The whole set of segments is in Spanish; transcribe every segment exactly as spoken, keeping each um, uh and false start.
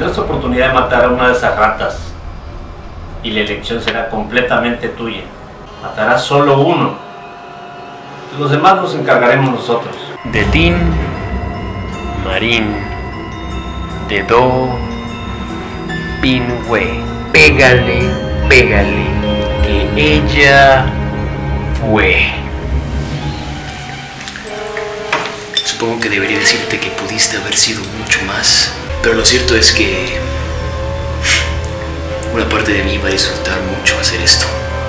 Tendrás oportunidad de matar a una de esas ratas y la elección será completamente tuya. Matarás solo uno. De los demás nos encargaremos nosotros. De Tin, Marín, de Do, Pinhue. Pégale, pégale, que ella fue. Supongo que debería decirte que pudiste haber sido mucho más, pero lo cierto es que una parte de mí va a disfrutar mucho hacer esto.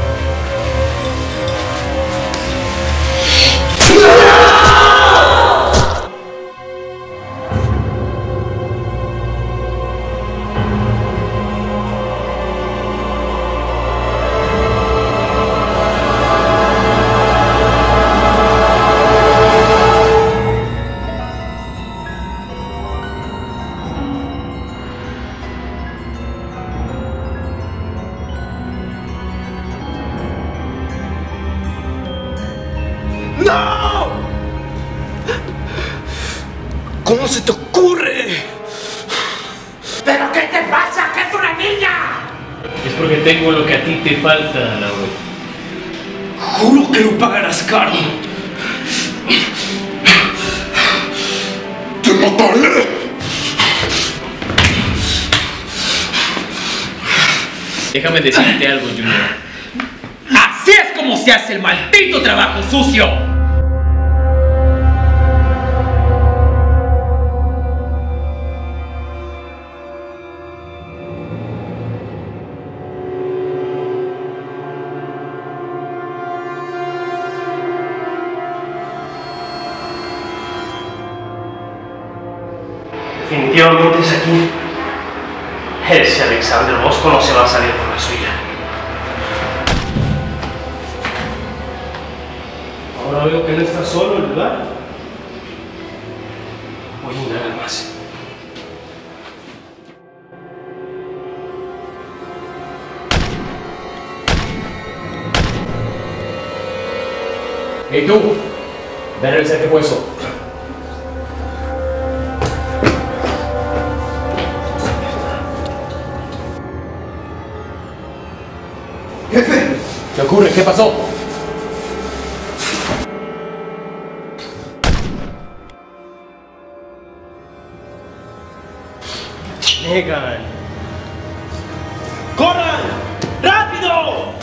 ¡No! ¿Cómo se te ocurre? ¿Pero qué te pasa? ¡Que es una niña! Es porque tengo lo que a ti te falta, Laura. Juro que lo pagarás caro. ¡Te mataré! Déjame decirte algo, Junior. ¡Así es como se hace el maldito trabajo sucio! Definitivamente es aquí. Ese Alexander Bosco no se va a salir con la suya. Ahora veo que no está solo el lugar. Voy a indagar más. Hey tú, ve a revisar qué fue eso. ¡Jefe! ¿Qué ocurre? ¿Qué pasó? Megan. ¡Corran! ¡Rápido!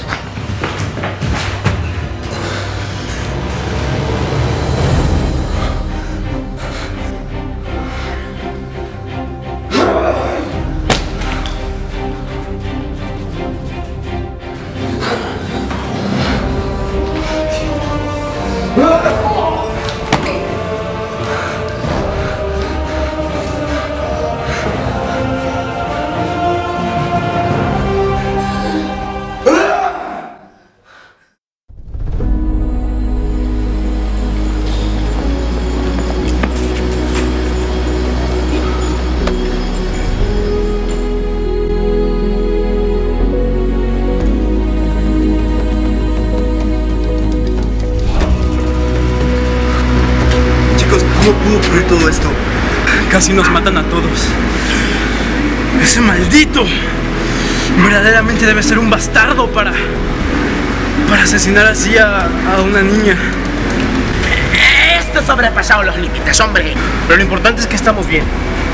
¿Cómo pudo ocurrir todo esto? Casi nos matan a todos. Ese maldito verdaderamente debe ser un bastardo para para asesinar así a, a una niña. Esto ha sobrepasado los límites, hombre. Pero lo importante es que estamos bien.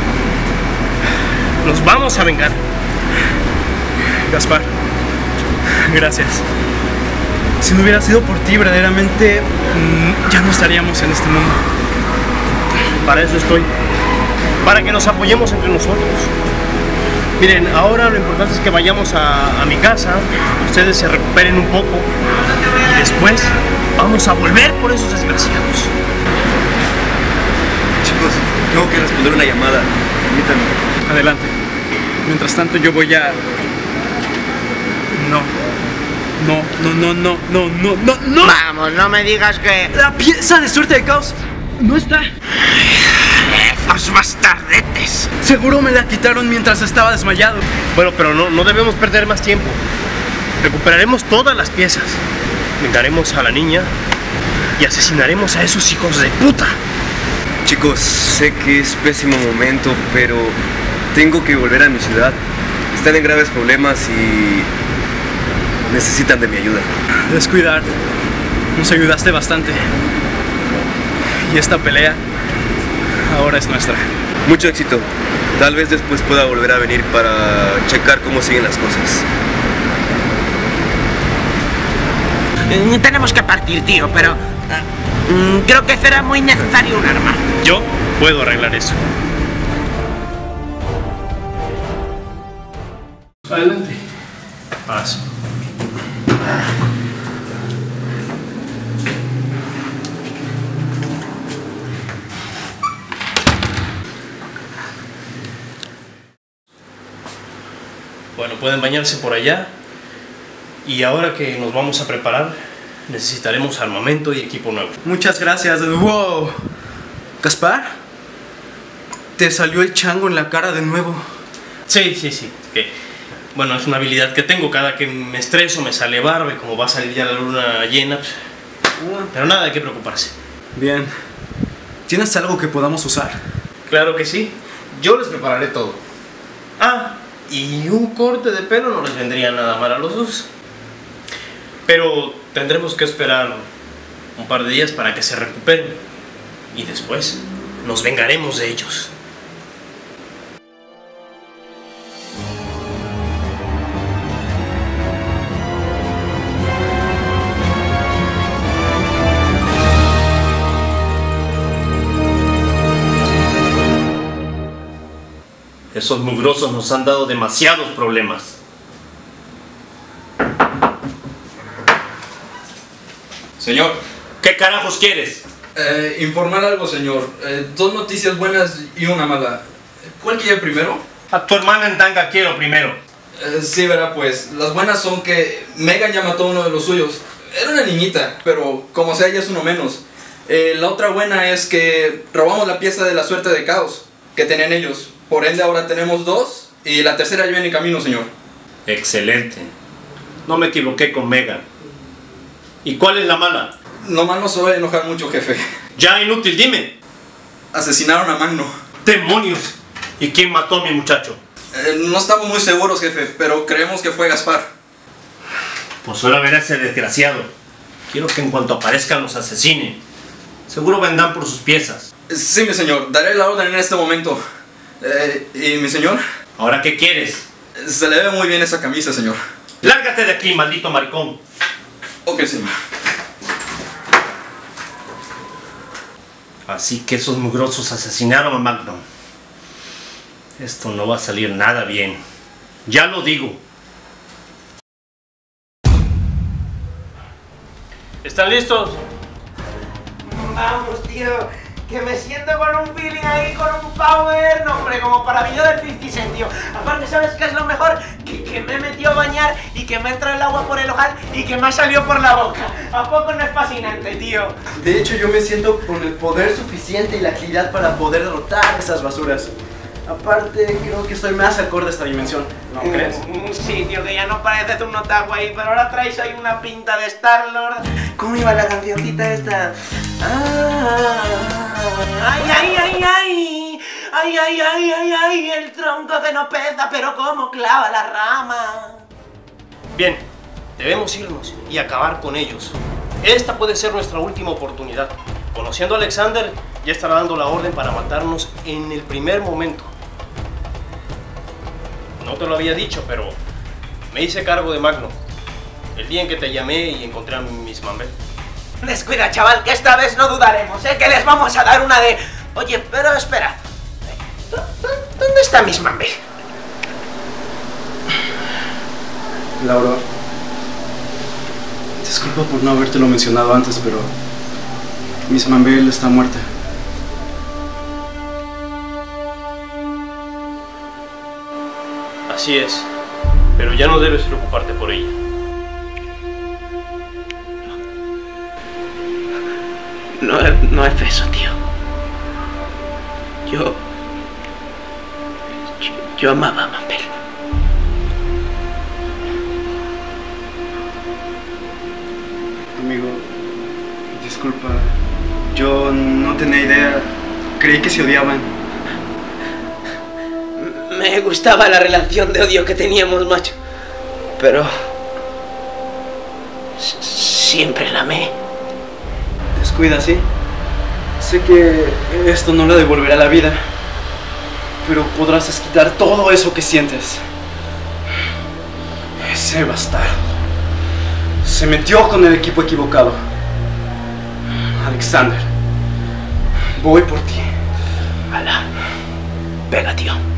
Nos vamos a vengar. Gaspar, gracias. Si no hubiera sido por ti, verdaderamente mmm, ya no estaríamos en este mundo. Para eso estoy. Para que nos apoyemos entre nosotros. Miren, ahora lo importante es que vayamos a, a mi casa, ustedes se recuperen un poco y después vamos a volver por esos desgraciados. Chicos, tengo que responder una llamada. Permítanme. Adelante. Mientras tanto yo voy a... No. No, no, no, no, no, no, no, no. Vamos, no me digas que... La pieza de suerte de caos no está. ¡Esos bastardetes! Seguro me la quitaron mientras estaba desmayado. Bueno, pero no, no debemos perder más tiempo. Recuperaremos todas las piezas. Vengaremos a la niña y asesinaremos a esos hijos de puta. Chicos, sé que es pésimo momento, pero Tengo que volver a mi ciudad. Están en graves problemas y necesitan de mi ayuda. Descuidar. Nos ayudaste bastante. Y esta pelea ahora es nuestra. Mucho éxito. Tal vez después pueda volver a venir para checar cómo siguen las cosas. Mm, Tenemos que partir, tío, pero mm, creo que será muy necesario un arma. Yo puedo arreglar eso. Adelante. Paso. Bueno, pueden bañarse por allá. Y ahora que nos vamos a preparar, necesitaremos armamento y equipo nuevo. Muchas gracias. ¡Wow! ¿Gaspar? Te salió el chango en la cara de nuevo. Sí, sí, sí. Que, bueno, es una habilidad que tengo. Cada que me estreso me sale barba y como va a salir ya la luna llena, pues, pero nada, hay que preocuparse. Bien. ¿Tienes algo que podamos usar? Claro que sí. Yo les prepararé todo. Ah, y un corte de pelo no les vendría nada mal a los dos. Pero tendremos que esperar un par de días para que se recuperen. Y después nos vengaremos de ellos. Esos mugrosos nos han dado demasiados problemas. Señor. ¿Qué carajos quieres? Eh, informar algo, señor. Eh, dos noticias buenas y una mala. ¿Cuál quiere primero? A tu hermana en tanga quiero primero. Eh, sí, verá, pues. Las buenas son que Megan ya mató a uno de los suyos. Era una niñita, pero como sea, ya es uno menos. Eh, la otra buena es que robamos la pieza de la suerte de caos que tenían ellos. Por ende, ahora tenemos dos y la tercera ya viene en camino, señor. Excelente. No me equivoqué con Megan. ¿Y cuál es la mala? Nomás no se va a enojar mucho, jefe. Ya, inútil, dime. Asesinaron a Magno. ¡Demonios! ¿Y quién mató a mi muchacho? Eh, no estamos muy seguros, jefe, pero creemos que fue Gaspar. Pues ahora verá ese desgraciado. Quiero que en cuanto aparezcan los asesinen. Seguro vendrán por sus piezas. Sí, mi señor. Daré la orden en este momento. Eh, ¿Y mi señor? ¿Ahora qué quieres? Se le ve muy bien esa camisa, señor. ¡Lárgate de aquí, maldito maricón! Ok, señor. Así que esos mugrosos asesinaron a Magno. Esto no va a salir nada bien. Ya lo digo. ¿Están listos? Vamos, tío, que me siento con un feeling ahí, con un power, no, hombre, como para video del cincuenta Cent, tío. Aparte, ¿sabes qué es lo mejor? Que, que me he metido a bañar y que me entra el agua por el ojal y que me ha salido por la boca. ¿A poco no es fascinante, tío? De hecho, yo me siento con el poder suficiente y la agilidad para poder derrotar esas basuras. Aparte, creo que estoy más acorde a esta dimensión, ¿no crees? Mm, sí, tío, que ya no pareces un otaku ahí, pero ahora traes ahí una pinta de Star-Lord. ¿Cómo iba la cancioncita esta? Ah, ay, ay, ay, ay, ay, ay, ay, ay, ay, el tronco que no pesa, pero cómo clava la rama. Bien, debemos irnos y acabar con ellos. Esta puede ser nuestra última oportunidad. Conociendo a Alexander, ya estará dando la orden para matarnos en el primer momento. No te lo había dicho, pero me hice cargo de Magno. El día en que te llamé y encontré a Miss Mambel. Descuida, chaval, que esta vez no dudaremos, ¿eh? Que les vamos a dar una de... Oye, pero espera. ¿Dónde está Miss Mambel? Laura, disculpa por no habértelo mencionado antes, pero Miss Mambel está muerta. Así es, pero ya no debes preocuparte por ella. No, no es eso, tío. Yo... Yo, yo amaba a Mambel. Amigo, disculpa. Yo no tenía idea. Creí que se odiaban. Me Me gustaba la relación de odio que teníamos, macho. Pero... siempre la amé. Descuida, ¿sí? Sé que esto no le devolverá la vida, pero podrás desquitar todo eso que sientes. Ese bastardo se metió con el equipo equivocado. Alexander, voy por ti. Ala, pega, tío.